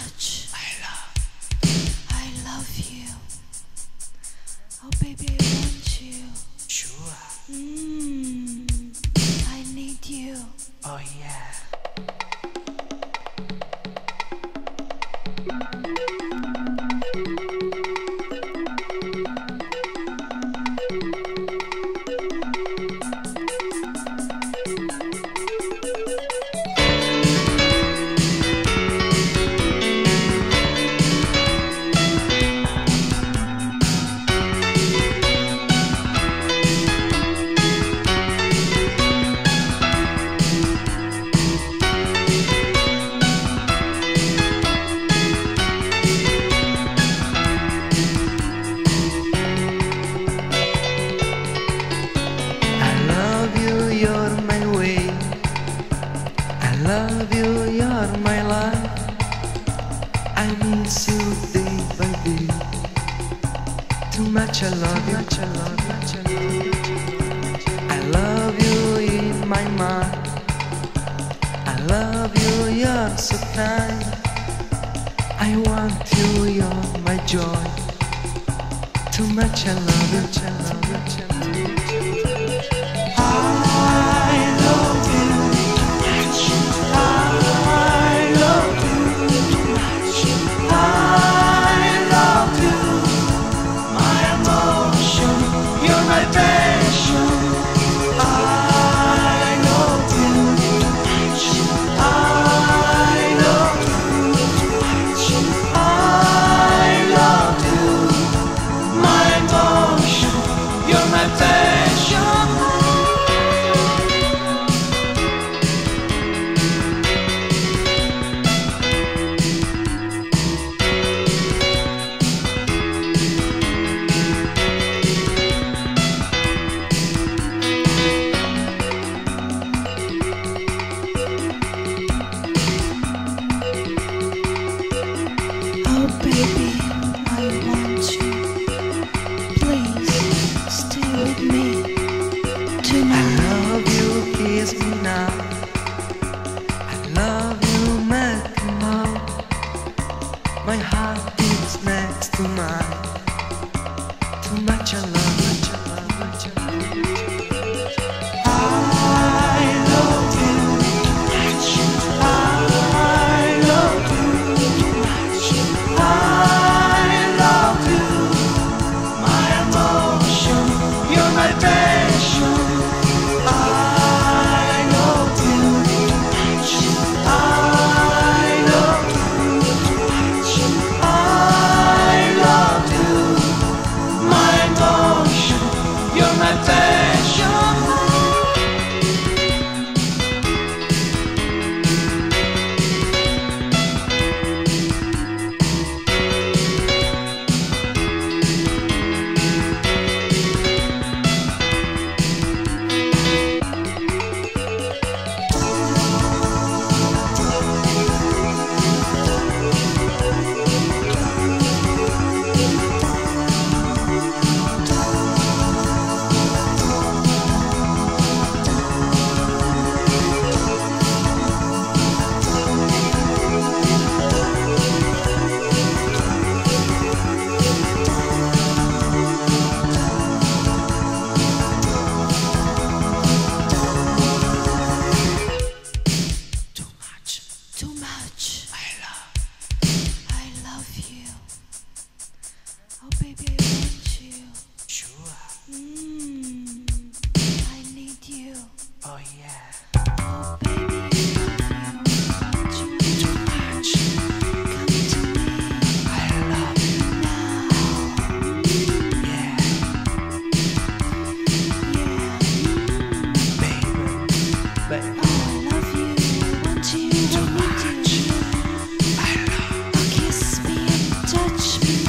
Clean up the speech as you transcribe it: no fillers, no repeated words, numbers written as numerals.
much. I love you. Oh baby, I want you. Sure. I need you. Oh yeah. Love you, you're my life. I miss you day by day. Too much I love you, I love you in my mind. I love you, you're so kind. I want you, you're my joy. Too much I love you, Baby, I want you. Please stay with me tonight. I love you, kiss me now. I love you, make me know. My heart beats next to mine. Too much I love you. Oh baby, I want you. Sure. I need you. Oh yeah. Oh baby, I love you. Too much. Come to me. I love you now. Yeah. Yeah. Baby. Oh, I love you. I want you. Too I need much. you. I love Oh, kiss me and touch me.